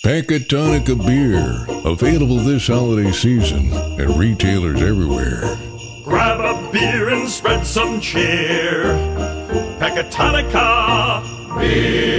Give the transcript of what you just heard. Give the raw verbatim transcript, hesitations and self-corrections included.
Pecatonica beer, available this holiday season at retailers everywhere. Grab a beer and spread some cheer. Pecatonica beer.